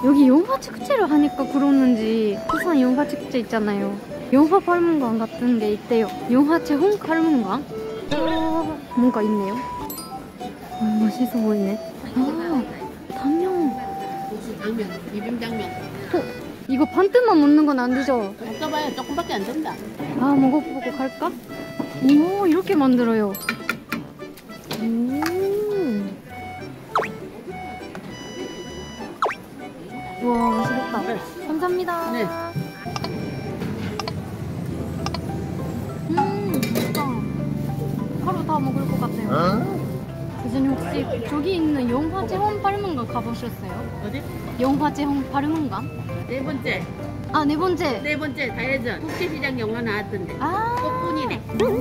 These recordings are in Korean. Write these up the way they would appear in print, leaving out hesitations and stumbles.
여기 영화 축제를 하니까 그러는지 부산 영화 축제 있잖아요. 영화 박물관 같은 게 있대요. 영화 체험 박물관? 뭔가 있네요. 멋있어 보이네. 당면. 당면, 비빔당면. 이거 반뜻만 먹는 건 안 되죠? 먹어봐야 조금밖에 안 된다. 먹어보고 갈까? 오, 이렇게 만들어요. 우와, 맛있겠다. 네. 감사합니다. 네. 맛있다. 하루 다 먹을 것 같아요. 대전님 혹시 저기 있는 영화 체험 박물관 가보셨어요? 어디? 영화 체험 박물관? 네 번째. 네 번째. 네 번째 다혜전 국제시장 영화 나왔던데. 꽃분이네.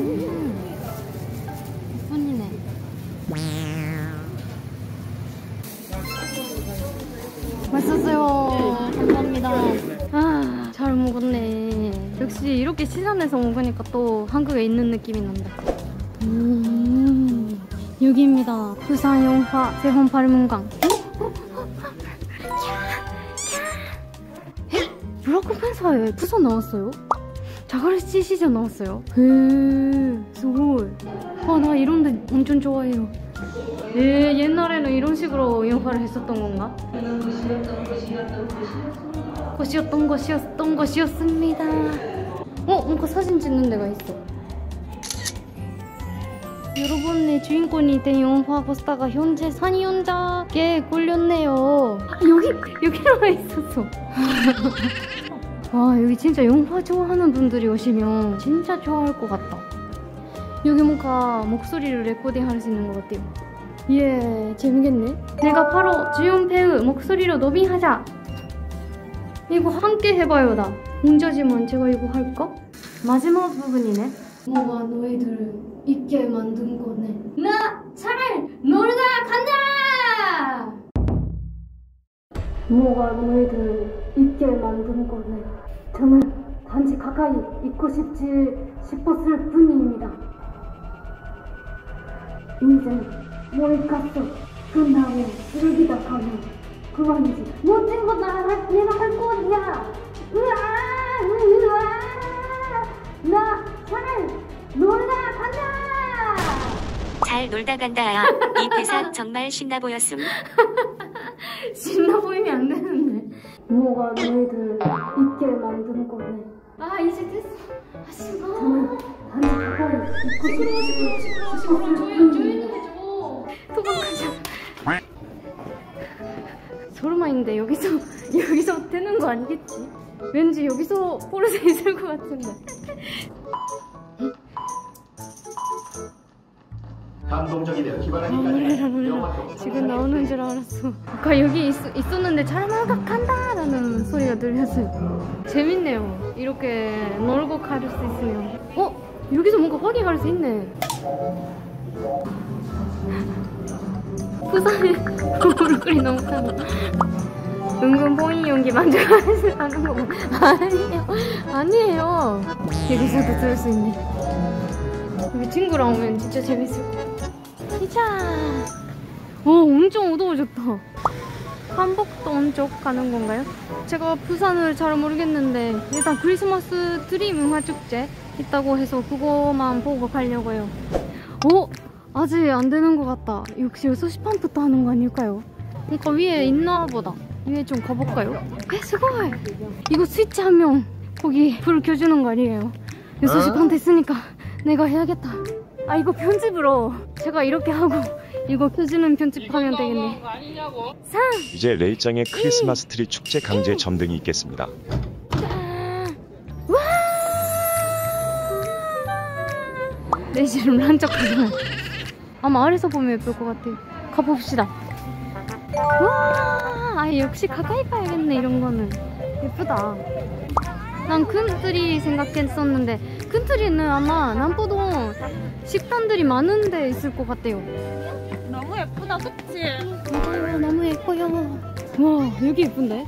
꽃분이네. 맛있었어요. 감사합니다. 잘 먹었네. 역시 이렇게 시장에서 먹으니까 또 한국에 있는 느낌이 난다. 여기입니다. 부산 영화 체험 박물관. 블랙팬서에 부산 나왔어요? 자가레시 시즌 나왔어요? 스고이. 나 이런 데 엄청 좋아해요. 옛날에는 이런 식으로 영화를 했었던 건가? 것이었던 것이었습니다. 뭔가 사진 찍는 데가 있어. 여러분의 주인공이 된 영화 포스터가 현재 산이연작에 걸렸네요. 여기로 있었어. 와, 여기 진짜 영화 좋아하는 분들이 오시면 진짜 좋아할 것 같다. 여기 뭔가 목소리를 레코딩 할 수 있는 것 같아요. 재밌겠네. 내가 바로 주연 배우 목소리로 더빙하자. 이거 함께 해봐요. 나 공짜지만 제가 이거 할까? 마지막 부분이네. 뭐가 너희들을 있게 만든 거네. 나 차라리 놀다 간다. 뭐가 너희들을 있게 만든 거네. 저는 단지 가까이 있고 싶었을 뿐입니다. 인생 모이카스 끝나고 쓰레기다 가면 그만이지. 멋진 거 내가 할 거야. 나 차라리 놀다 간다. 잘 놀다 간다. 이 대사 정말 신나 보였음. 신나 보이면 안 되는데. 뭐가 너희들 있게 만든 거네. 이제 됐어. 시끄러워. 저는 단지 가까이 시끄러워. 조용히 해줘. 도망가자. 소름아인데 여기서 되는 거 아니겠지? 왠지 여기서 포르쉐 있을 것 같은데. 감동적이며 기발하니까 지금 나오는 줄 알았어. 아까 여기 있었는데 잘 간다 라는 소리가 들렸어요. 재밌네요. 이렇게 놀고 갈 수 있으면. 여기서 뭔가 확인할 수 있네. 부산에 얼굴이 너무 크다. 은근 본인 연기 만족하는 거 봐. 아니에요. 여기서도 들을 수 있네. 여기 친구랑 오면 진짜 재밌을 것 같아. 엄청 어두워졌다. 한복동 쪽 가는 건가요? 제가 부산을 잘 모르겠는데 일단 크리스마스 트리 문화축제 있다고 해서 그거만 보고 가려고요. 아직 안 되는 것 같다. 역시 6시 반부터 하는 거 아닐까요? 그러니까 위에 있나 보다. 위에 좀 가볼까요? 스고이! 이거 스위치 하면 거기 불을 켜주는 거 아니에요? 6시 반 됐으니까 내가 해야겠다. 이거 편집으로 제가 이렇게 하고 이거 켜주는 편집하면 되겠네. 이제 레이짱의 크리스마스 트리 축제 강제 점등이 있겠습니다. 내 지금 란척하잖아. 아마 아래서 보면 예쁠 것 같아요. 가봅시다. 역시 가까이 봐야겠네. 이런 거는 예쁘다. 난 큰 트리 생각했었는데 큰 트리는 아마 남포동 식당들이 많은 데 있을 것 같아요. 너무 예쁘다, 그치? 맞아요, 너무 예뻐요. 와, 여기 예쁜데?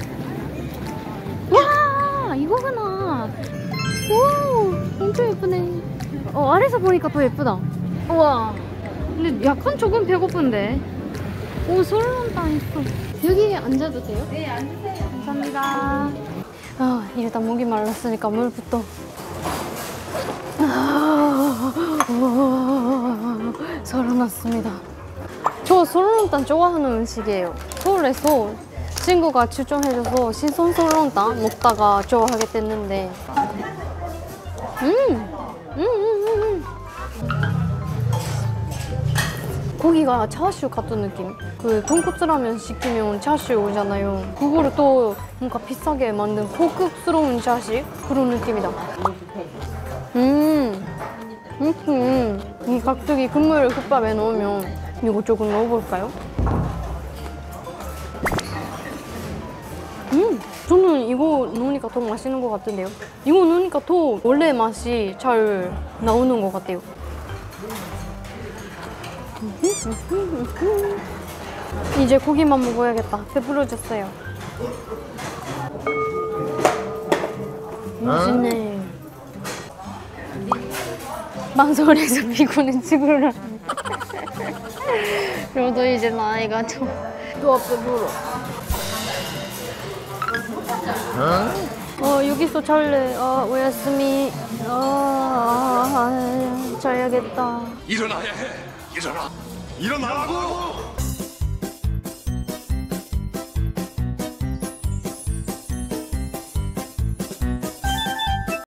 와, 이거구나. 오, 엄청 예쁘네. 아래서 보니까 더 예쁘다. 우와. 근데 약간 조금 배고픈데. 오, 소름 당했어. 여기 앉아도 돼요? 네, 앉으세요. 감사합니다. 일단 목이 말랐으니까 물부터. 살아났습니다. 저 소르론탕 좋아하는 음식이에요. 서울에서 친구가 추천해줘서 신선 소르론탕 먹다가 좋아하게 됐는데 고기가 차슈 같은 느낌. 그 돈코츠 라면 시키면 차슈 오잖아요. 그거를 또 뭔가 비싸게 만든 고급스러운 차슈? 그런 느낌이다. 이 깍두기 국물을 국밥에 넣으면 이거 조금 넣어볼까요? 저는 이거 넣으니까 더 맛있는 것 같은데요? 이거 넣으니까 더 원래 맛이 잘 나오는 것 같아요. 이제 고기만 먹어야겠다. 배부러졌어요. 맛있네. 망설여서 피곤해 죽으라. 저도 이제 나이가 좀 배불러. 여기서 잘래. 오야스미. 자야겠다. 일어나야 해. 일어나라고.